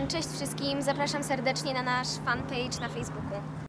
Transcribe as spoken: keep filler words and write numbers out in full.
Cześć wszystkim, zapraszam serdecznie na nasz fanpage na Facebooku.